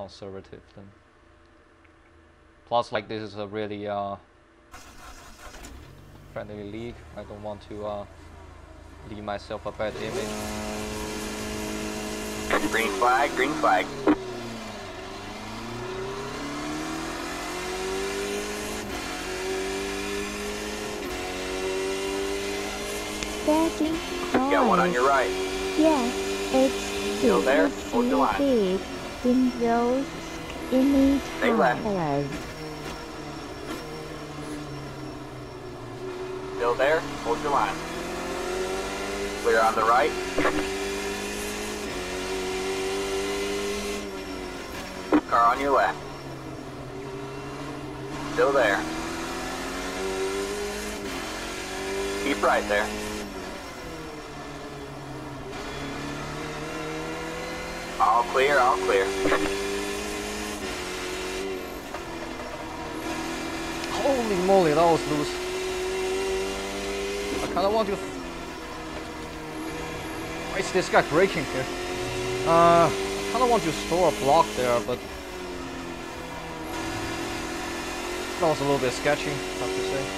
conservative then. Plus, like, this is a really friendly league. I don't want to leave myself a bad image. Green flag, green flag. Stacking cars. Got one on your right. Yes, it's Still there? Hold your line. big in those skinny Stay left. tires. Still there? Hold your line. Clear on the right. Car on your left. Still there. Keep right there. All clear, all clear. Holy moly, that was loose. I kinda want to... Why is this guy braking here? I kinda want to store a block there, but... That was a little bit sketchy, I have to say.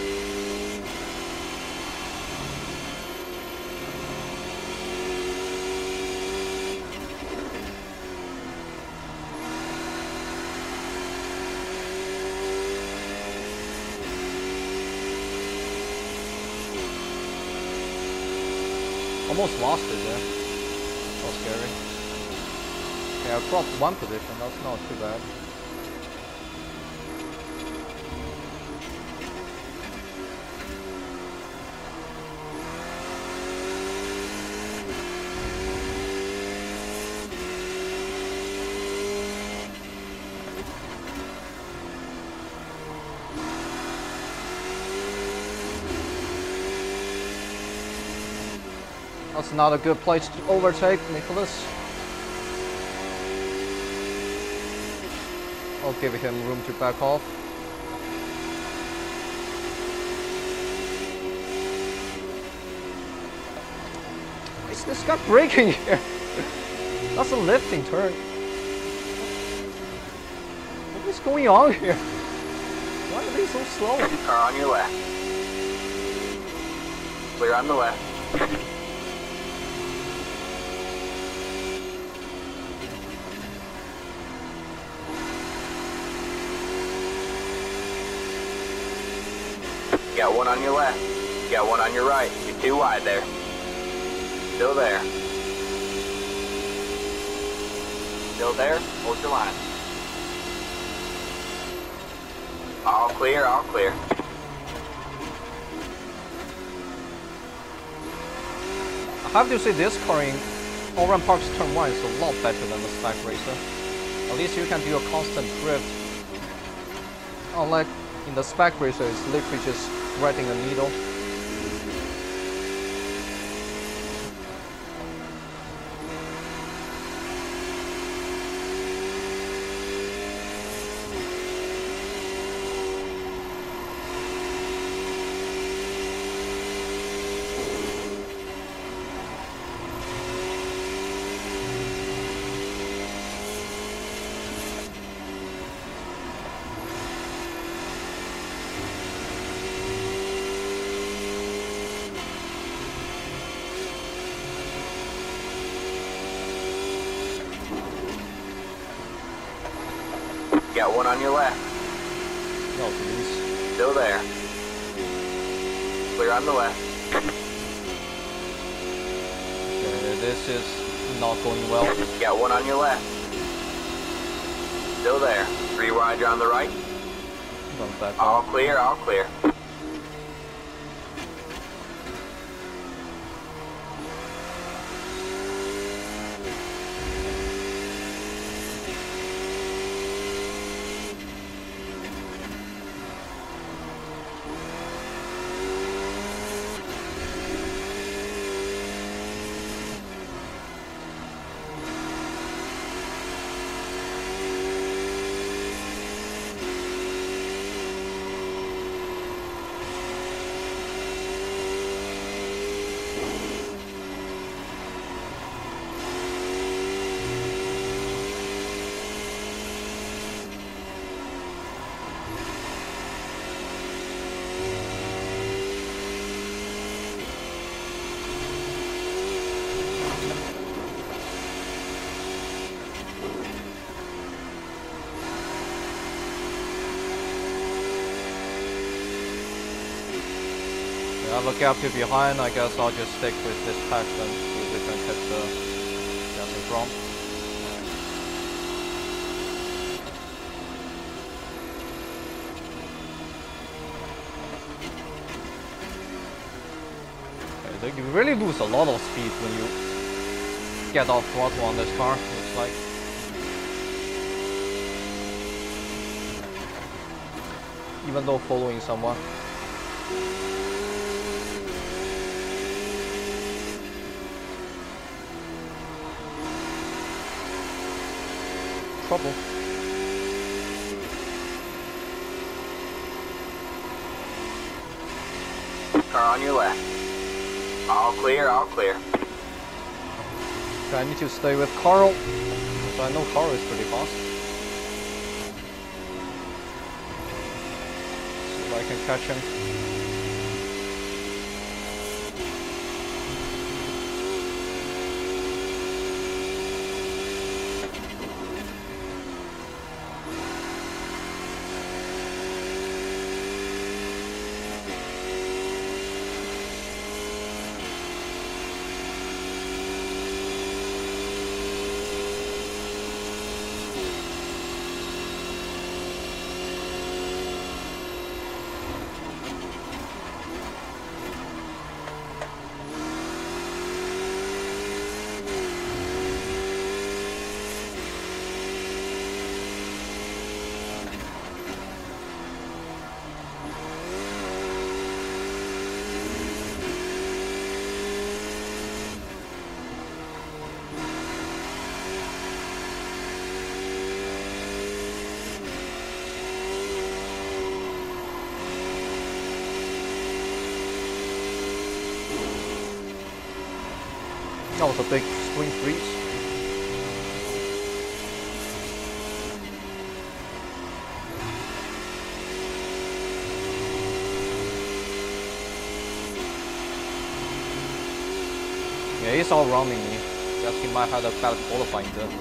Almost lost it there. That was scary. Okay, I dropped one position, that's not too bad. That's not a good place to overtake, Nicholas. I'll give him room to back off. Why is this guy braking here? That's a lifting turn. What is going on here? Why are they so slow? Car on your left. Clear on the left. Got one on your left. Got one on your right. You're too wide there. Still there. Still there? Hold your line. All clear, all clear. I have to say this car in Oran Park's turn 1 is a lot better than the Spec Racer. At least you can do a constant drift. Unlike in the Spec Racer, it's literally just threading a needle. Got one on your left. No, please. Still there. Clear on the left. Okay, this is not going well. Got one on your left. Still there. 3 wide, you're on the right. Going back All off. clear, all clear. have a gap to behind, I guess I'll just stick with this pack then, see if we can catch the gas in front. Okay, you really lose a lot of speed when you get off throttle on this car, looks like. Even though following someone. Trouble. Car on your left. All clear, all clear. Okay, I need to stay with Carl, so I know Carl is pretty fast. See if I can catch him. That was a big swing freeze. Yeah, he's all rounding me. Guess he might have a bad qualifying then.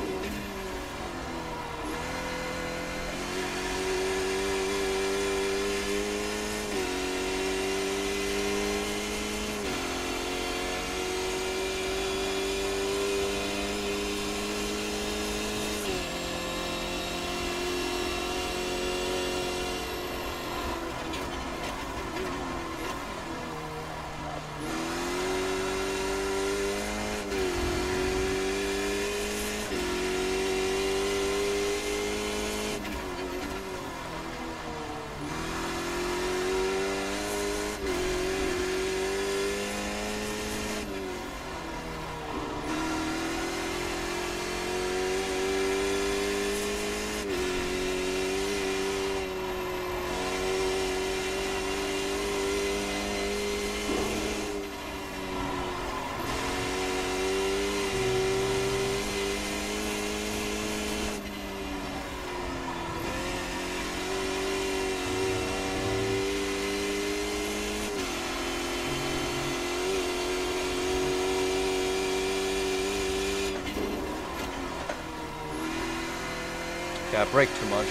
Yeah, I brake too much.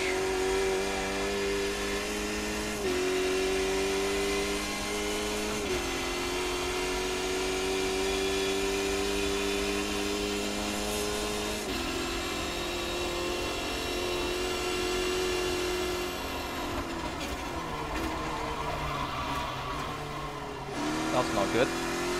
That's not good.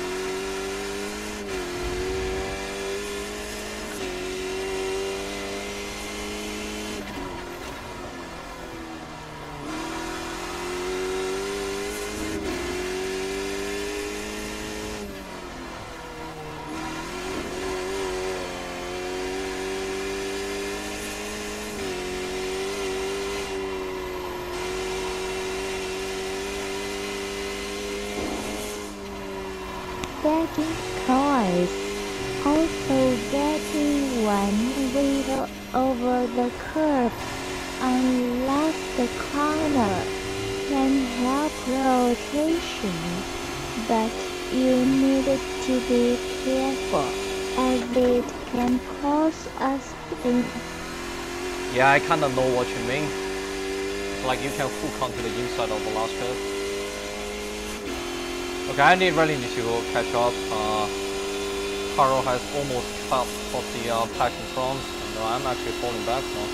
Getting cars, also getting one wheel over the curb on last corner can help rotation, but you need to be careful as it can cause a spin. Yeah, I kinda know what you mean. It's like you can hook onto the inside of the last curve. Okay, I really need to catch up. Carl has almost cut off the pack in front, and I'm actually falling back now.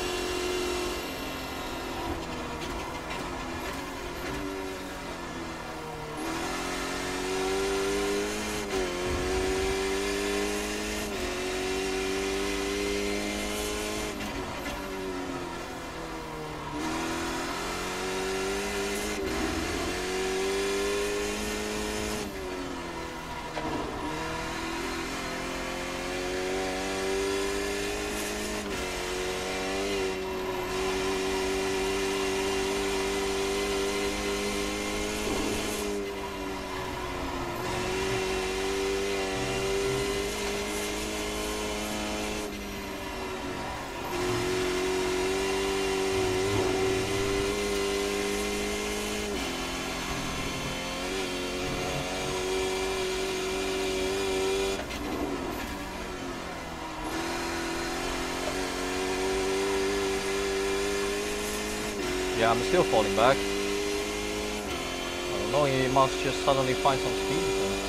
Yeah, I'm still falling back. I don't know, he must just suddenly find some speed.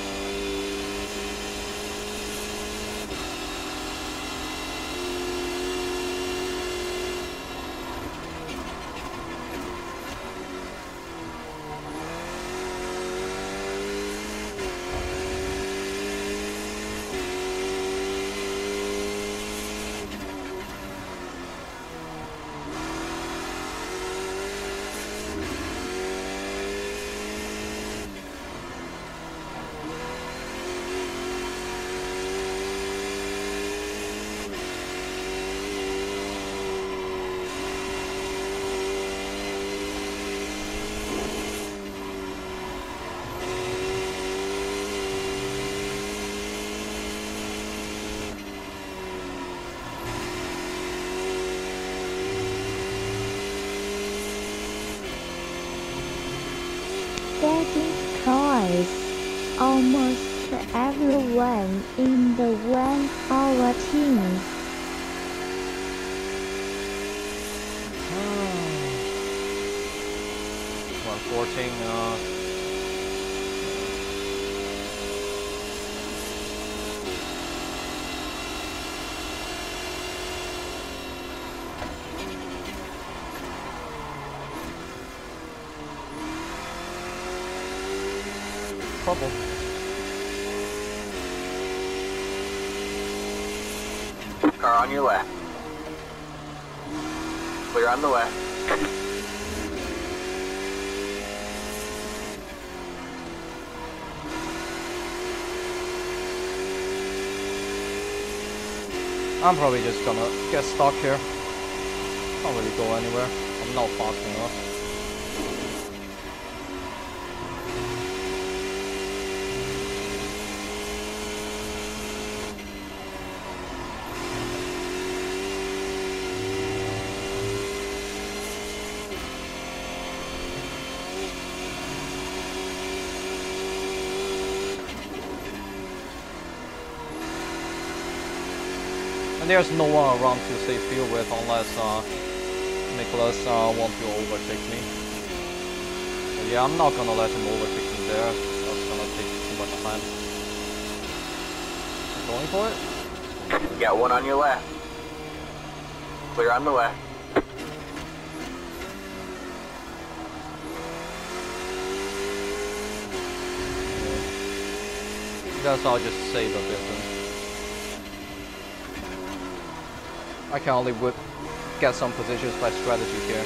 Getting close. Almost everyone in the 1 hour team. 114. Trouble. Car on your left. Clear on the left. I'm probably just gonna get stuck here. Can't really go anywhere. I'm not fast enough. And there's no one around to save fuel with unless Nicholas wants to overtake me. But yeah, I'm not gonna let him overtake me there. That's gonna take too much time. Going for it? Got one on your left. Clear on the left. Guess I'll just save a bit then. I can only get some positions by strategy here.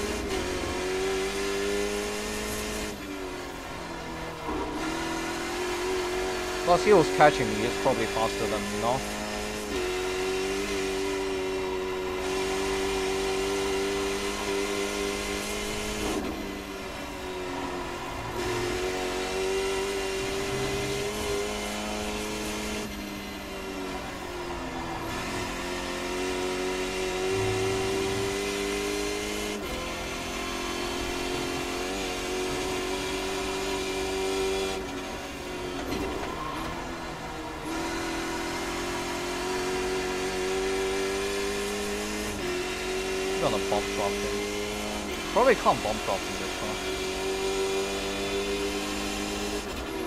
Plus he was catching me, he's probably faster than me now. Gonna bomb drop him. Probably can't bomb drop him this time.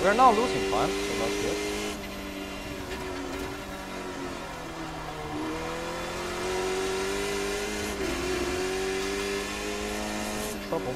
We're not losing time, so that's good. Trouble.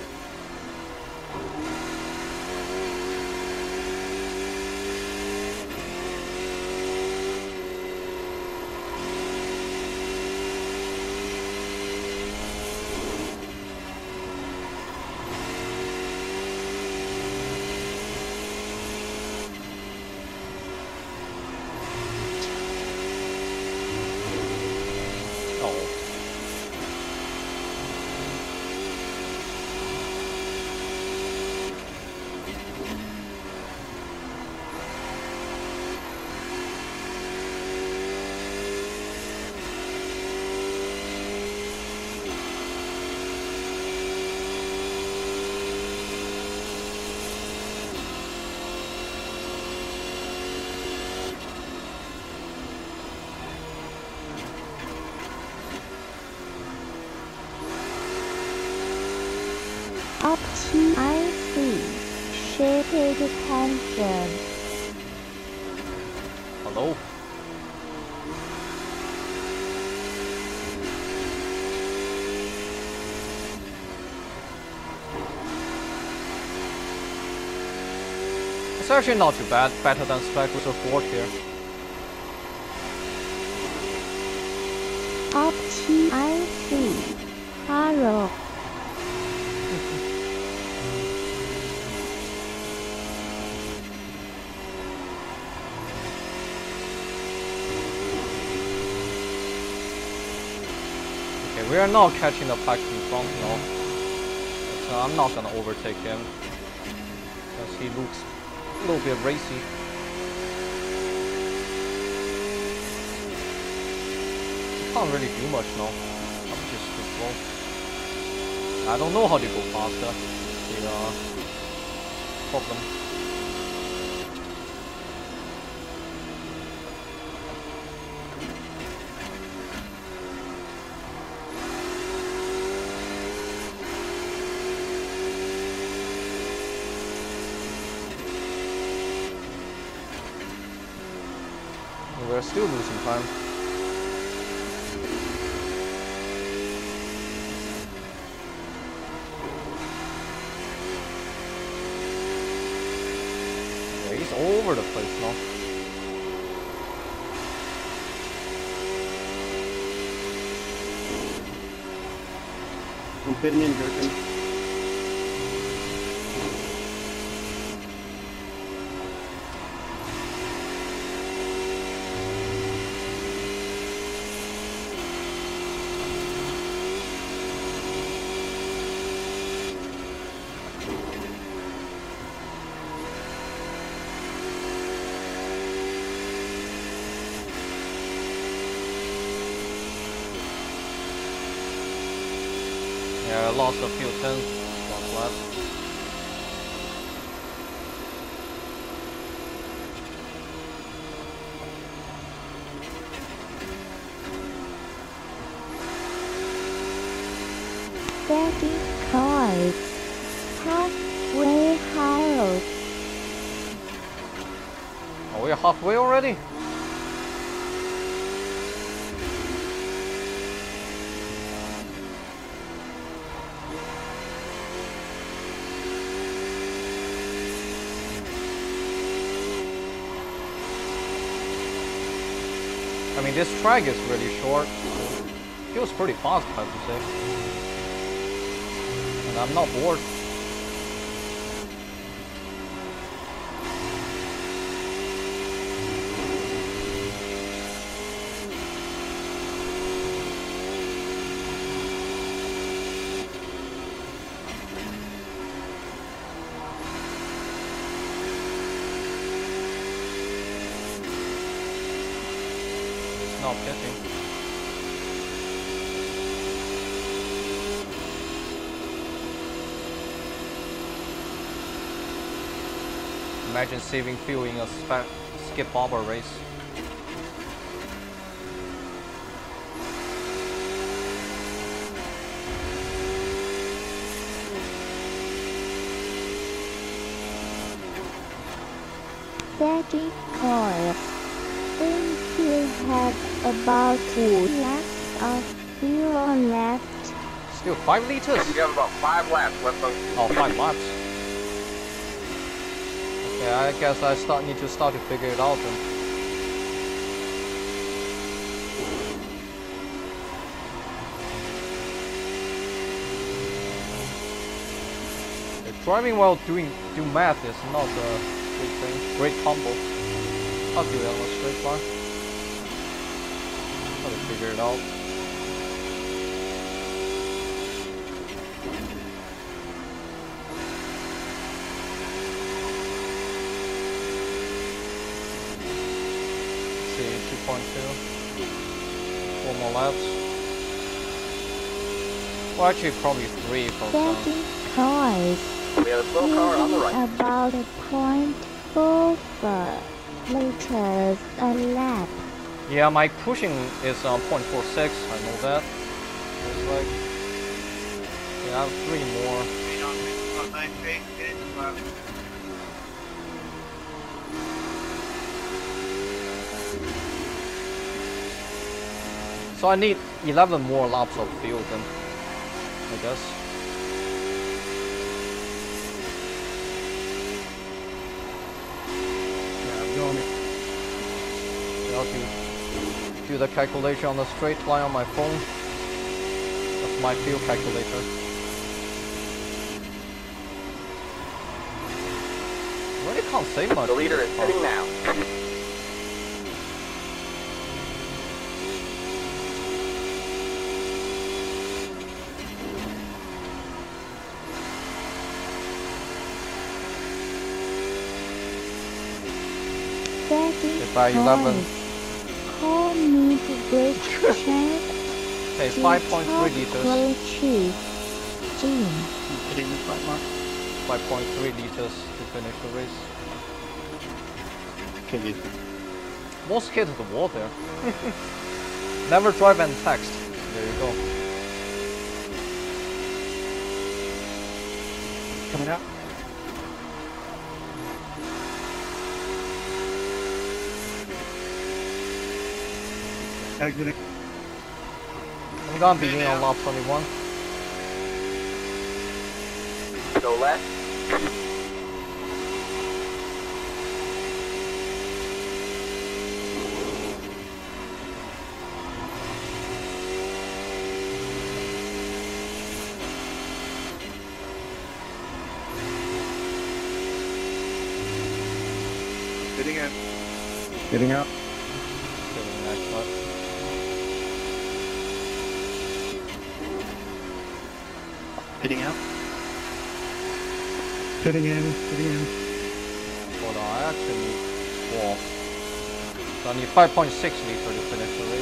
IC shifted tension. Hello? It's actually not too bad, better than Spec Racer 4 here. IC Arrow. We are not catching the pack in front now. So I'm not gonna overtake him. Because he looks a little bit racy. He can't really do much now. I'm just too slow. I don't know how to go faster. The problem. We're still losing time. Yeah, he's all over the place now. I'm fitting in, Durkin. Yeah, I lost a few tenths. That's left. Second card. Halfway house. Are we halfway already? I mean, this track is really short. Feels pretty fast, I have to say. And I'm not bored. It's not pitching. Imagine saving fuel in a skip bobber race. 30 coils. Think you have about 2 laps of fuel left. Still 5 liters? You have about 5 laps left on Oh, 5 laps. Okay, I guess I need to start to figure it out then. Driving while do math is not a good thing. Great combo. I'll do it on a straight line. Try to figure it out. Let's see, 2.2. 4 more laps. Well, actually, probably 3 for 30 some. coils. We have a slow car on the right. About 0.44 liters a lap. Yeah, my pushing is on 0.46. I know that. It's like, yeah, I have 3 more. So I need 11 more laps of fuel then, I guess. Yeah, I'm going. I'll do the calculation on the straight line on my phone. That's my fuel calculator. Really can't say much. The leader is in this sitting car. now. By 11. Call me to break check. Okay, 5.3 liters. Cheese. Jim. Hitting the flat mark. 5.3 liters to finish the race. Okay, good. Most hit the wall there. Never drive and text. There you go. Coming out. Exiting. I'm gonna begin on lap 21. Go left. Getting out. Getting out. Getting the next lap. Hitting out. Hitting in. Hitting in. Hold on, I actually need 4. So I need 5.6 liters to finish the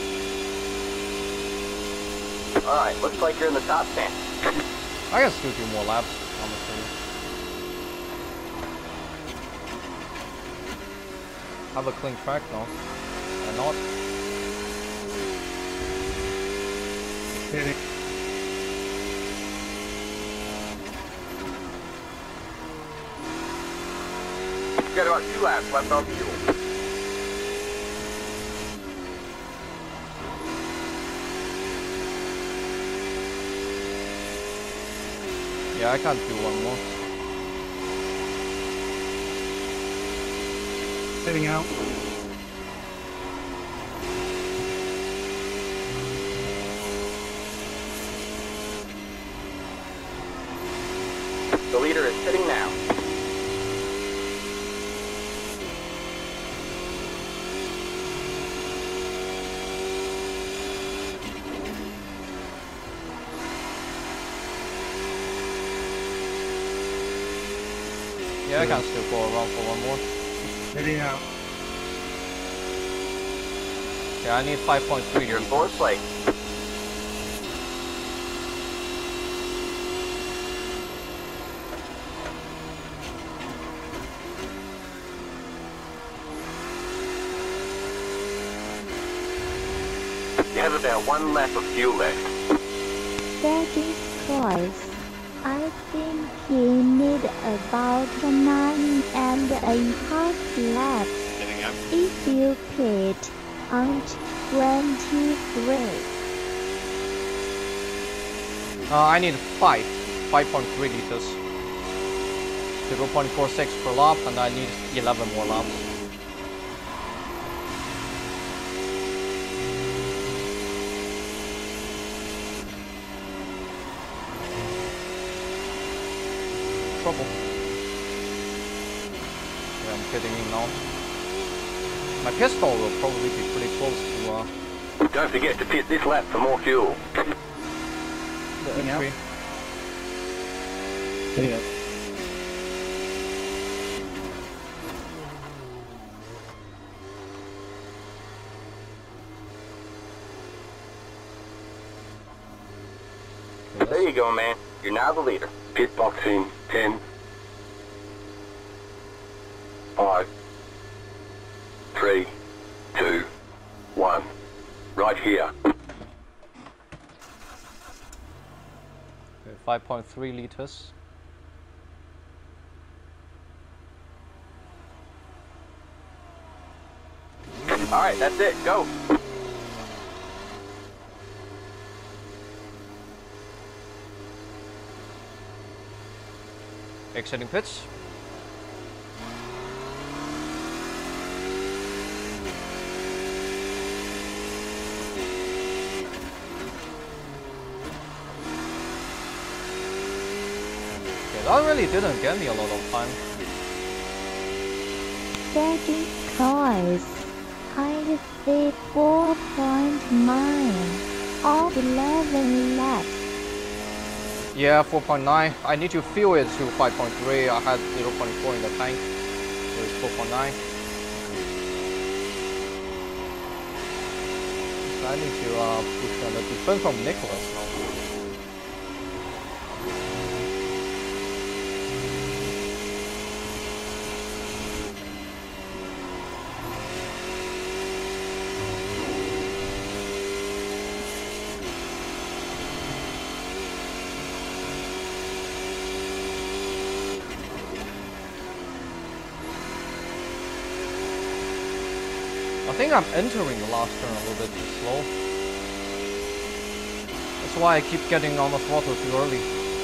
race. Alright, looks like you're in the top 10. I can still do more laps, honestly. Have a clean track now. Why not? Hitting. You've got about 2 laps left on fuel. Yeah, I can't do one more. Hitting out. The leader is sitting now. Yeah, I can still go around for one more. Hitting out. Yeah, I need 5.3 You're in liters. 4th place. You have about 1 lap of fuel left. 30 coils. I think you need about 9.5 laps Getting up. if you pit on 23. I need 5.3 liters. 0.46 per lap, and I need 11 more laps. Trouble. Yeah, I'm getting in now. My pistol will probably be pretty close to Don't forget to pit this lap for more fuel. the entry. Steady up. There you go, man. You're now the leader. Pit box in 10, 5, 3, 2, 1. Right here. Okay, 5.3 liters. Alright, that's it. Go. Exiting pits. Okay, that really didn't get me a lot of time. Second choice. I see 4.9 of 11 laps. Yeah, 4.9. I need to fuel it to 5.3. I had 0.4 in the tank, so it's 4.9. So I need to push on the defense from Nicholas now. I think I'm entering the last turn a little bit too slow. That's why I keep getting on the throttle too early.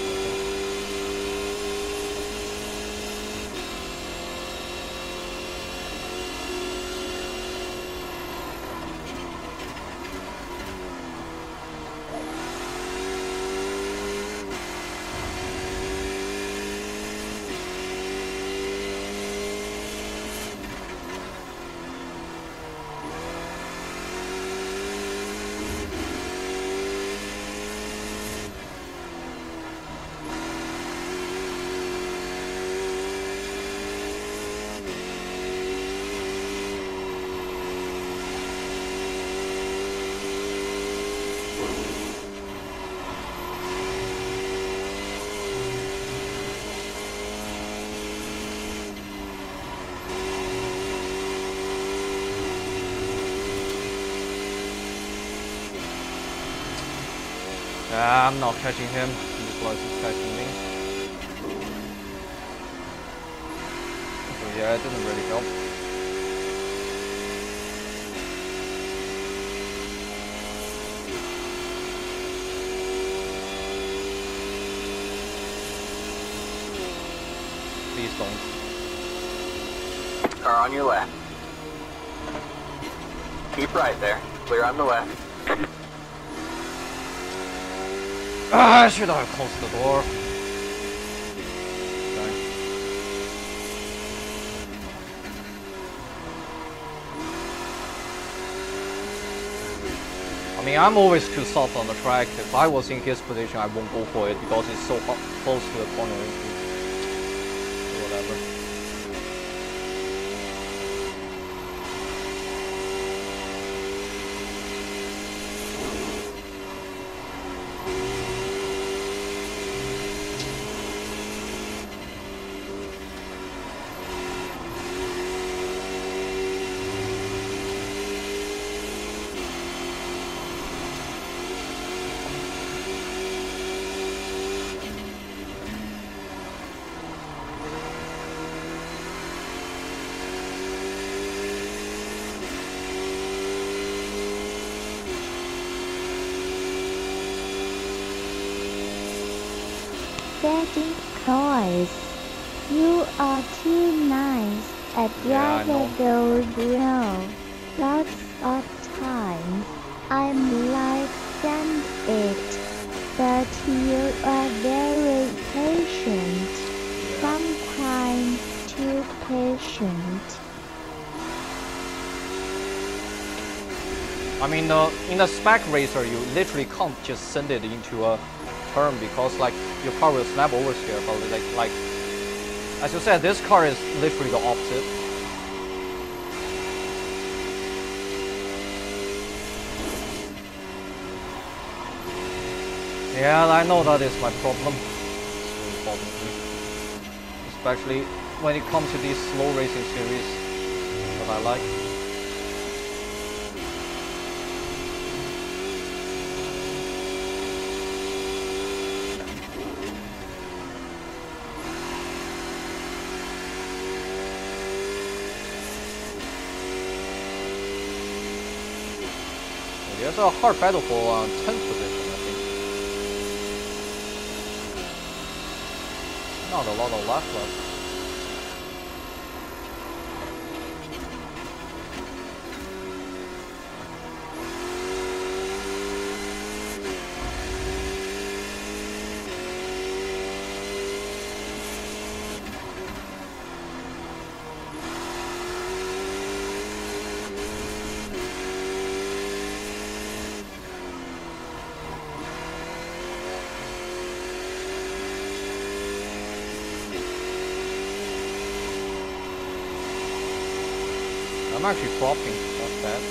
I'm not catching him. Nicholas is catching me. So yeah, it didn't really help. Please don't. Car on your left. Keep right there. Clear on the left. I should have closed the door. Okay. I mean, I'm always too soft on the track. If I was in his position, I won't go for it because it's so close to the corner. Whatever. Getting close. You are too nice. I'd Yeah, I rather go real. Lots of times I'm like, damn it. But you are very patient. Sometimes too patient. I mean, in the spec racer, you literally can't just send it into a turn because like your car will snap over here. But like as you said, this car is literally the opposite. Yeah, I know that is my problem. It's really bothering me, especially when it comes to these slow racing series that I like. There's a hard battle for 10th position, I think. Not a lot of life left. I'm actually dropping, not bad.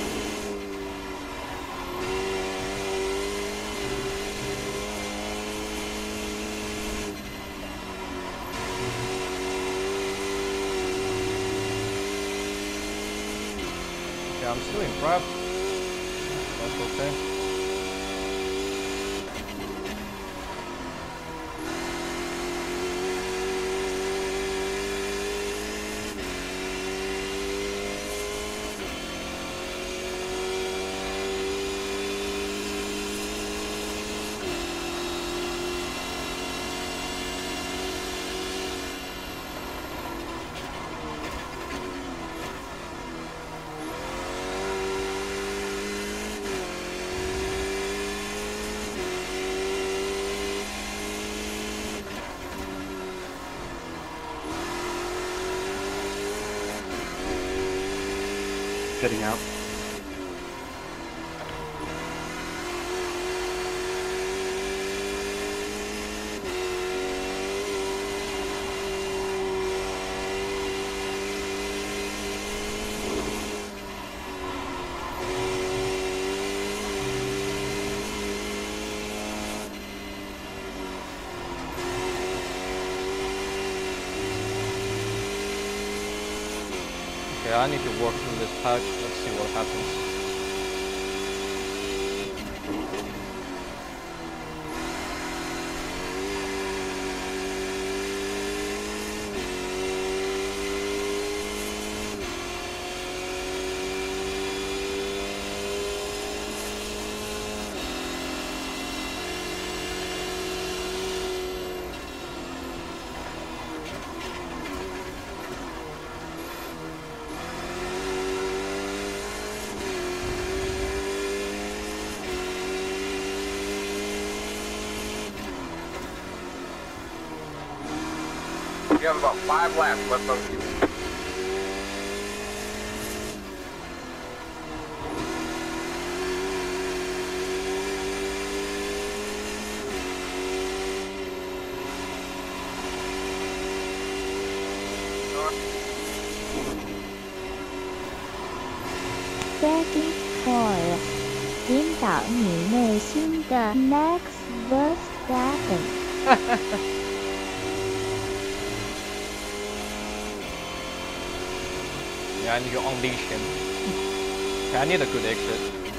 Okay, I'm still in prep. That's okay. Getting out. Okay, I need to work through this patch. Let's see what happens. You have about 5 laps left on you. Begging for 引导你内心的 Max Verstappen。 Yeah, I need to unleash him. Okay, I need a good exit.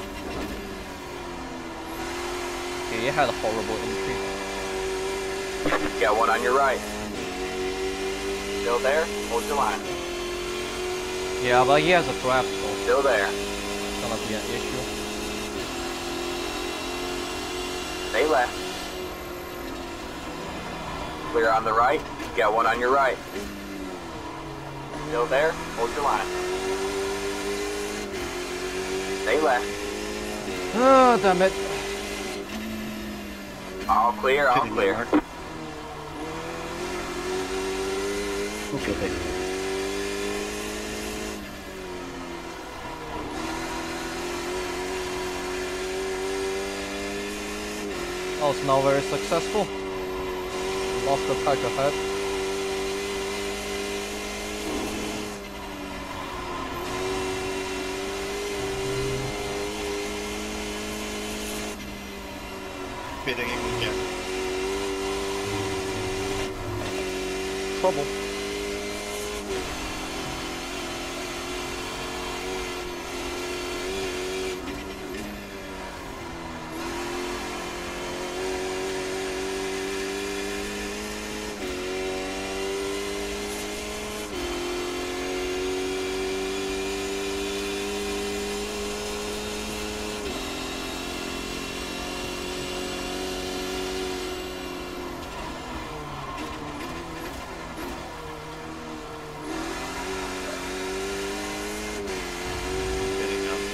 Okay, he had a horrible entry. Got one on your right. Still there? Hold your line. Yeah, but he has a draft, so Still there. it's gonna be an issue. Stay left. Clear on the right. Got one on your right. Still there? Hold your line. Stay left. Ah, damn it. All clear, all Hitting the clear. mark. Okay, thank you. That was not very successful. Lost the pack ahead. Pitting again. Trouble. Pitting up.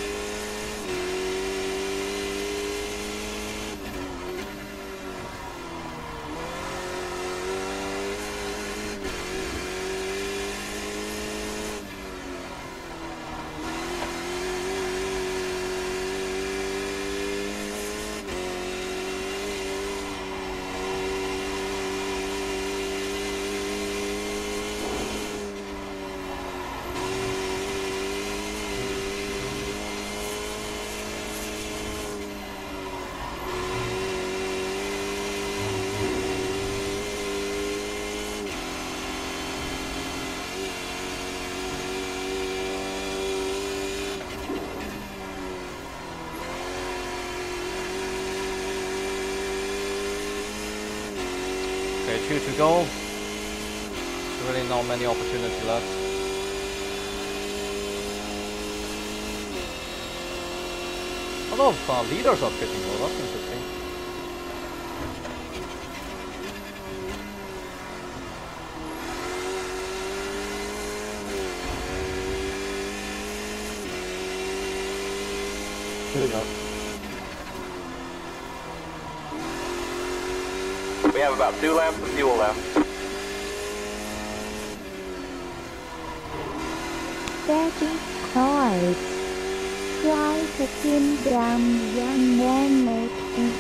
Okay, 2 to go. Really not many opportunities left. A lot of leaders are pitting though, that's interesting. Hitting up. We have about 2 laps of fuel left. Stacking coins. Try to pin down one man making.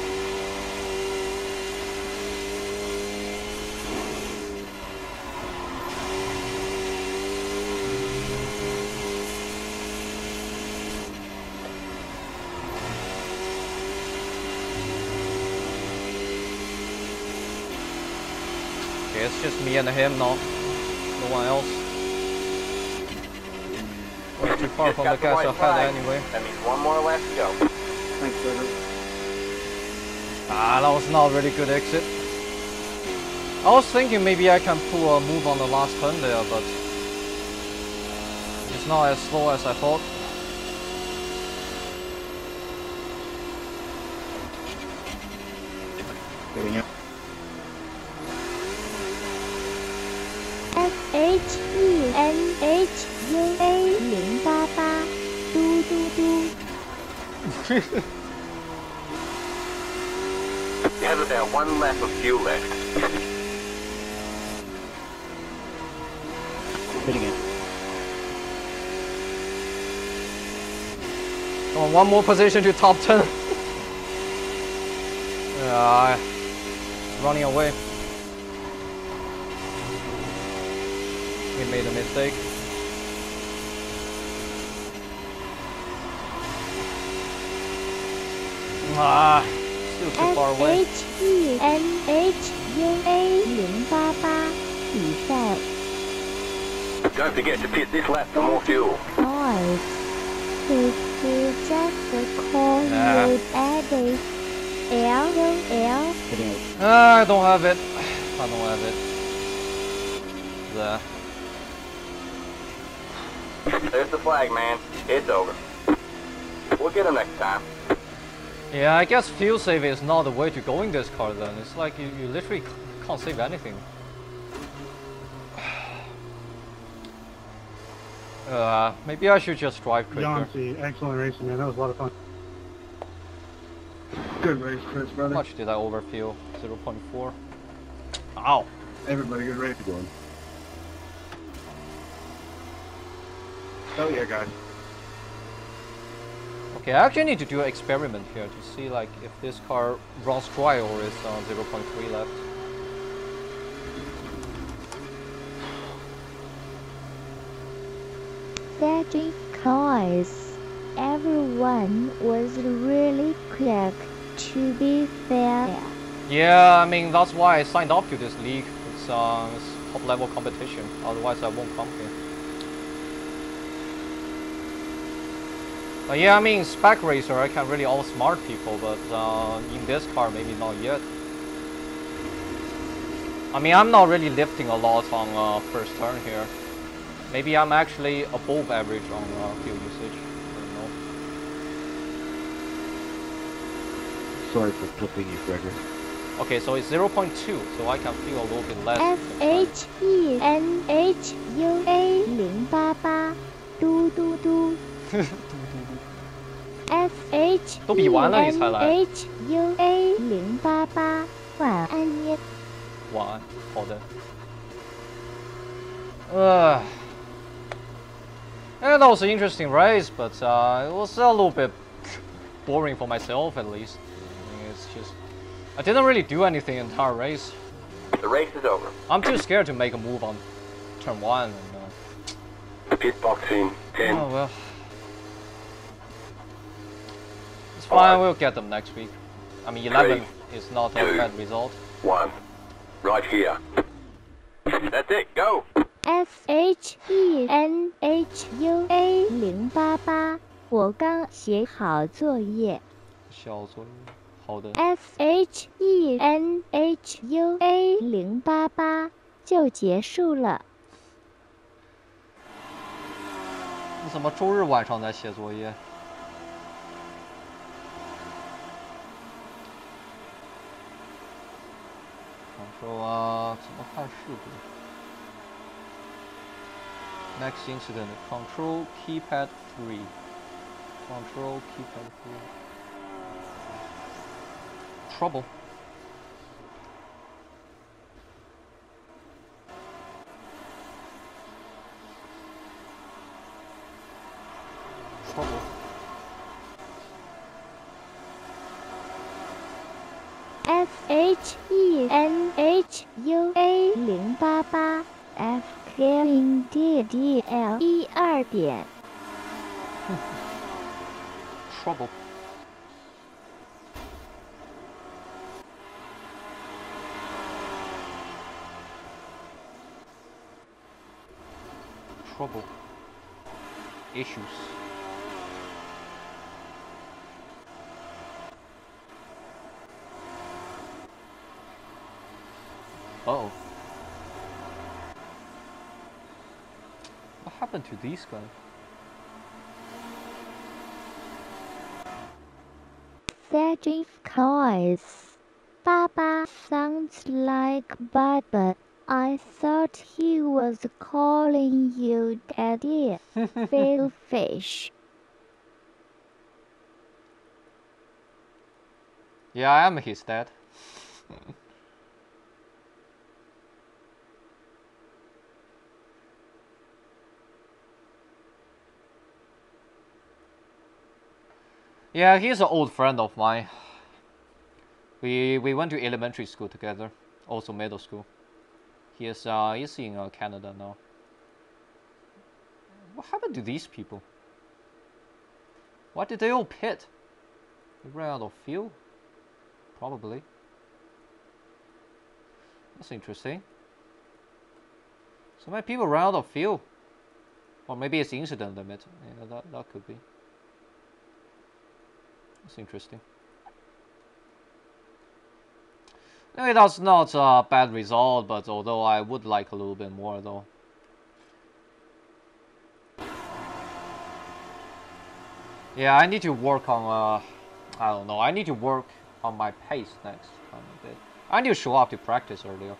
Okay, it's just me and him, no one else. Way too far Just from got the guys white ahead flag. anyway. That means one more lap to go. Thanks, Bernard. Ah, that was not a really good exit. I was thinking maybe I can pull a move on the last turn there, but it's not as slow as I thought. Hitting up. SHENHUA088 嘟嘟嘟。 You have about 1 lap of fuel left. Hitting it. Come on, one more position to top 10. Running away. We made a mistake. Ah, still too far away. SHENHUA088 比赛 Don't forget to pit this lap for more fuel. coins. This is just a call with added LOL. Hitting out. Ah, I don't have it. I don't have it. There. There's the flag, man. It's over. We'll get him next time. Yeah, I guess fuel saving is not the way to go in this car then. It's like you literally Can't save anything. Maybe I should just drive quicker. Yancey, excellent racing, man. That was a lot of fun. Good race, Chris, How brother. much did I overfuel? 0.4. Ow. Everybody, good race. Oh yeah, guys. Okay, I actually need to do an experiment here to see like if this car runs dry or is 0.3 left. Judging cars, everyone was really quick, to be fair. Yeah, I mean that's why I signed up to this league. It's top level competition. Otherwise I won't come here. But yeah, I mean spec racer I can really outsmart people, but in this car maybe not yet. I mean I'm not really lifting a lot on first turn here. Maybe I'm actually above average on fuel usage. I don't know. Sorry for flipping you, Gregor. Okay, so it's 0.2, so I can feel a little bit less. SHENHUA088，嘟嘟嘟。 都比完了你才来。 SHENHUA088，晚安耶。 晚安，好的。Yeah, that was an interesting race, but it was a little bit boring for myself at least. I mean, it's just I didn't really do anything in the entire race. The race is over. I'm too scared to make a move on turn 1. And, Pit box in 10. oh well, it's fine. We'll get them next week. I mean, 11 is not a bad result. 1. Right here. That's it. Go. SHENHUA088，我刚写好作业。 小作业，好的。 SHENHUA088就结束了。 你怎么周日晚上在写作业？Control 啊，怎么看事故 ？Next incident, control keypad 3. Control keypad 3. Trouble. Trouble. SHENHUA088 Fclearing DDL 12点。 Trouble. Trouble. Issues. Uh-oh. What happened to these guys? Searching cars. Baba sounds like Baba. I thought he was calling you daddy. Phil Fish. Yeah, I am his dad. Yeah, he's an old friend of mine. We went to elementary school together, also middle school. He's in Canada now. What happened to these people? Why did they all pit? They ran out of fuel? Probably. That's interesting. So many people ran out of fuel. Or maybe it's incident limit. Yeah, that could be. That's interesting. Anyway, that's not a bad result, but although I would like a little bit more though. Yeah, I need to work on I don't know, I need to work on my pace next time a bit. I need to show up to practice earlier.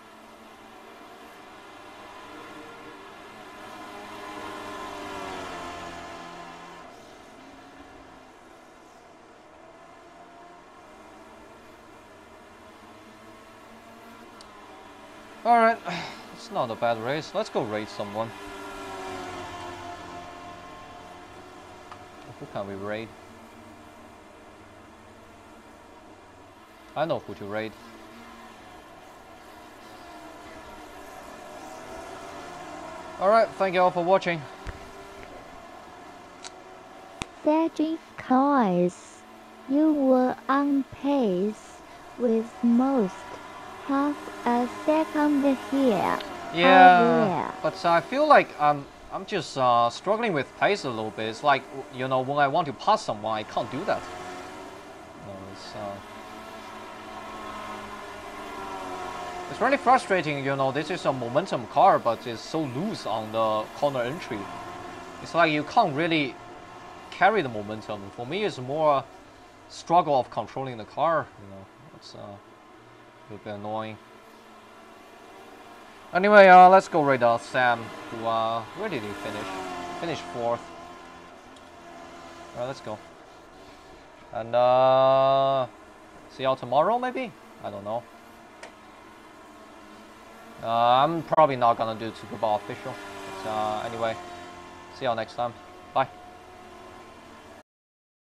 Alright, it's not a bad race. Let's go raid someone. Who can we raid? I know who to raid. Alright, thank you all for watching. Cedric Coys, you were on pace with most. Half a second here. Yeah, but I feel like I'm just struggling with pace a little bit. It's like, you know, when I want to pass someone, I can't do that. No, it's really frustrating, you know. This is a momentum car, but it's so loose on the corner entry. It's like you can't really carry the momentum. For me, it's more a struggle of controlling the car. You know, it's a little bit annoying. Anyway, let's go raid Sam, who, where did he finish? Finished 4th. Alright, let's go. And, see y'all tomorrow, maybe? I don't know. I'm probably not gonna do Super Bowl official. But, anyway, see y'all next time.